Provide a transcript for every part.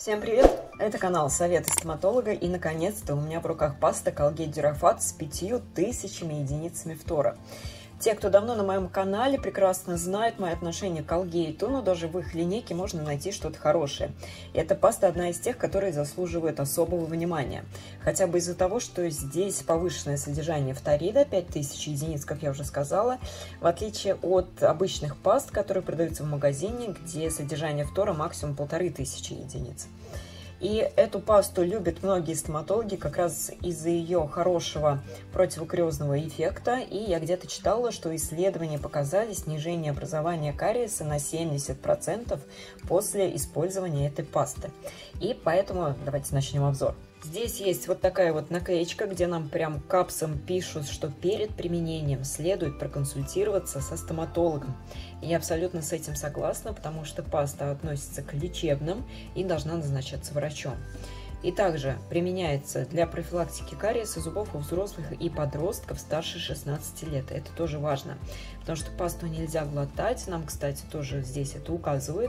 Всем привет! Это канал Советы стоматолога, и наконец-то у меня в руках паста Colgate Durafat с 5000 единицами фтора. Те, кто давно на моем канале, прекрасно знают мое отношение к Colgate, но даже в их линейке можно найти что-то хорошее. И эта паста одна из тех, которые заслуживают особого внимания. Хотя бы из-за того, что здесь повышенное содержание фторида, 5000 единиц, как я уже сказала, в отличие от обычных паст, которые продаются в магазине, где содержание фтора максимум 1500 единиц. И эту пасту любят многие стоматологи как раз из-за ее хорошего противокариозного эффекта. И я где-то читала, что исследования показали снижение образования кариеса на 70% после использования этой пасты. И поэтому давайте начнем обзор. Здесь есть вот такая вот наклеечка, где нам прям капсом пишут, что перед применением следует проконсультироваться со стоматологом. И я абсолютно с этим согласна, потому что паста относится к лечебным и должна назначаться врачом. И также применяется для профилактики кариеса зубов у взрослых и подростков старше 16 лет. Это тоже важно, потому что пасту нельзя глотать. Нам, кстати, тоже здесь это указывает.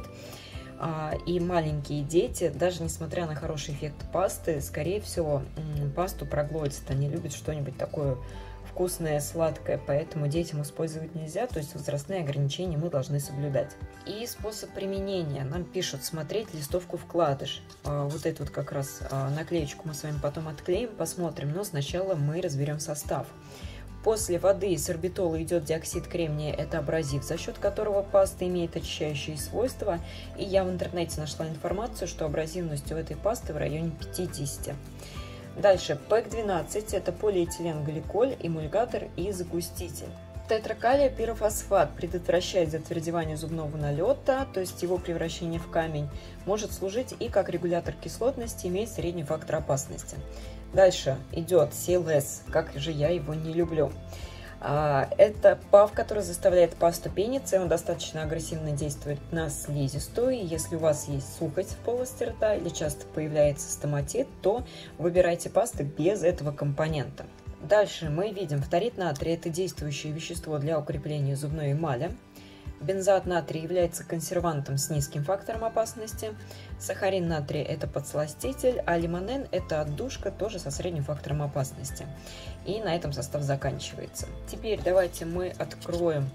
И маленькие дети, даже несмотря на хороший эффект пасты, скорее всего, пасту проглотят. Они любят что-нибудь такое вкусное, сладкое, поэтому детям использовать нельзя, то есть возрастные ограничения мы должны соблюдать. И способ применения. Нам пишут смотреть листовку вкладыш. Вот эту вот как раз наклеечку мы с вами потом отклеим, посмотрим, но сначала мы разберем состав. После воды и сорбитола идет диоксид кремния, это абразив, за счет которого паста имеет очищающие свойства. И я в интернете нашла информацию, что абразивность у этой пасты в районе 50. Дальше ПЭК-12, это полиэтиленгликоль, эмульгатор и загуститель. Тетракалия пирофосфат предотвращает затвердевание зубного налета, то есть его превращение в камень, может служить и как регулятор кислотности, имеет средний фактор опасности. Дальше идет CLS, как же я его не люблю. Это ПАВ, который заставляет пасту пениться, он достаточно агрессивно действует на слизистую. Если у вас есть сухость в полости рта или часто появляется стоматит, то выбирайте пасты без этого компонента. Дальше мы видим фторид натрия, это действующее вещество для укрепления зубной эмали. Бензоат натрия является консервантом с низким фактором опасности. Сахарин натрия – это подсластитель, а лимонен – это отдушка, тоже со средним фактором опасности. И на этом состав заканчивается. Теперь давайте мы откроем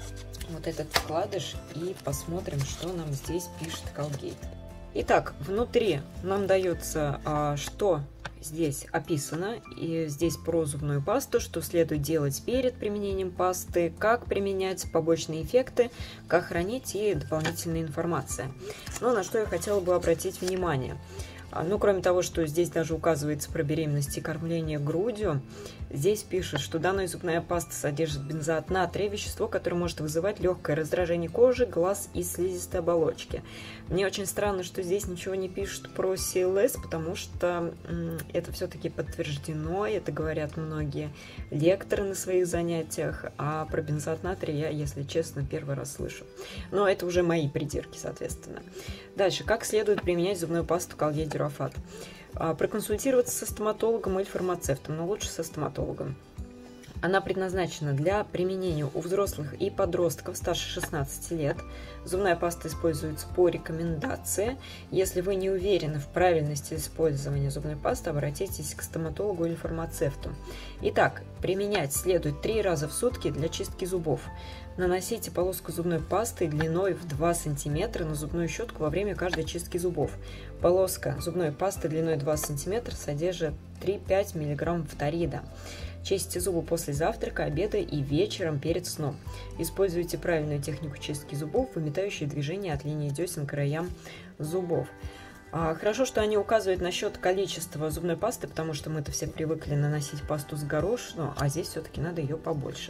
вот этот вкладыш и посмотрим, что нам здесь пишет Colgate. Итак, внутри нам дается, что здесь описано, и здесь про зубную пасту, что следует делать перед применением пасты, как применять, побочные эффекты, как хранить и дополнительная информация. Но на что я хотела бы обратить внимание. Ну, кроме того, что здесь даже указывается про беременность и кормление грудью, здесь пишут, что данная зубная паста содержит бензоат натрия, вещество, которое может вызывать легкое раздражение кожи, глаз и слизистой оболочки. Мне очень странно, что здесь ничего не пишут про CLS, потому что это все-таки подтверждено, это говорят многие лекторы на своих занятиях, а про бензоат натрия я, если честно, первый раз слышу. Но это уже мои придирки, соответственно. Дальше, как следует применять зубную пасту Colgate Durafat? Проконсультироваться со стоматологом или фармацевтом, но лучше со стоматологом. Она предназначена для применения у взрослых и подростков старше 16 лет. Зубная паста используется по рекомендации. Если вы не уверены в правильности использования зубной пасты, обратитесь к стоматологу или фармацевту. Итак, применять следует 3 раза в сутки для чистки зубов. Наносите полоску зубной пасты длиной в 2 см на зубную щетку во время каждой чистки зубов. Полоска зубной пасты длиной 2 см содержит 3-5 мг фторида. Чистите зубы после завтрака, обеда и вечером перед сном. Используйте правильную технику чистки зубов, выметающие движения от линии десен к краям зубов. Хорошо, что они указывают насчет количества зубной пасты, потому что мы-то все привыкли наносить пасту с горошину, а здесь все-таки надо ее побольше.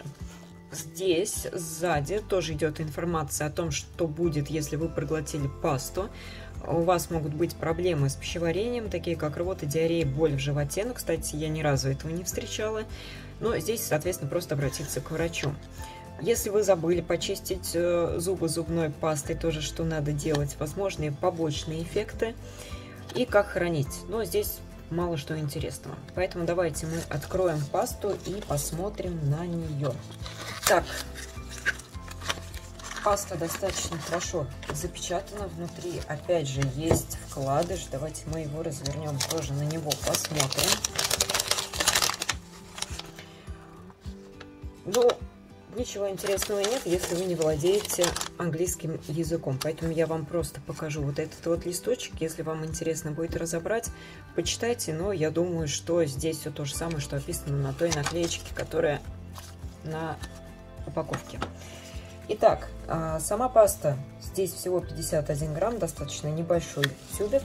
Здесь сзади тоже идет информация о том, что будет, если вы проглотили пасту. У вас могут быть проблемы с пищеварением, такие как рвота, диарея, боль в животе. Но, кстати, я ни разу этого не встречала. Но здесь, соответственно, просто обратиться к врачу. Если вы забыли почистить зубы зубной пастой, тоже что надо делать, возможные побочные эффекты и как хранить. Но здесь мало что интересного. Поэтому давайте мы откроем пасту и посмотрим на нее. Так, Паста достаточно хорошо запечатана внутри. Опять же, есть вкладыш. Давайте мы его развернем, тоже на него посмотрим. Ну, ничего интересного нет, если вы не владеете английским языком. Поэтому я вам просто покажу вот этот вот листочек. Если вам интересно будет разобрать, почитайте. Но я думаю, что здесь все то же самое, что описано на той наклеечке, которая на упаковке. Итак, сама паста. Здесь всего 51 грамм, достаточно небольшой тюбик.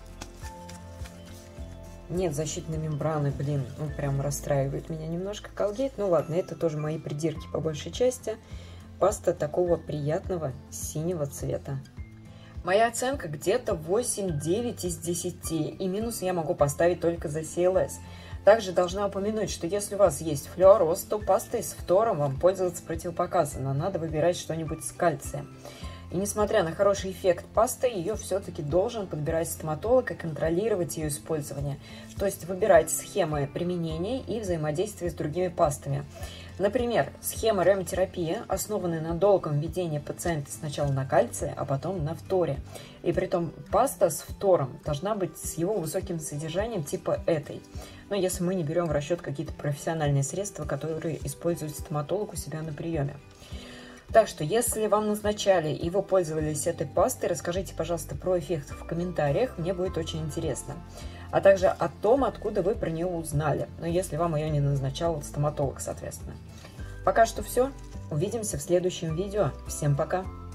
Нет защитной мембраны, блин, ну прям расстраивает меня немножко Colgate. Ну ладно, это тоже мои придирки по большей части. Паста такого приятного синего цвета. Моя оценка где-то 8-9 из 10. И минус я могу поставить только за CLS. Также должна упомянуть, что если у вас есть флюороз, то пастой с фтором вам пользоваться противопоказано. Надо выбирать что-нибудь с кальцием. И несмотря на хороший эффект пасты, ее все-таки должен подбирать стоматолог и контролировать ее использование. То есть выбирать схемы применения и взаимодействия с другими пастами. Например, схема ремотерапии, основанная на долгом введении пациента сначала на кальции, а потом на фторе. И притом паста с фтором должна быть с его высоким содержанием типа этой. Но если мы не берем в расчет какие-то профессиональные средства, которые использует стоматолог у себя на приеме. Так что, если вам назначали и вы пользовались этой пастой, расскажите, пожалуйста, про эффект в комментариях, мне будет очень интересно. А также о том, откуда вы про нее узнали, но если вам ее не назначал стоматолог, соответственно. Пока что все, увидимся в следующем видео. Всем пока!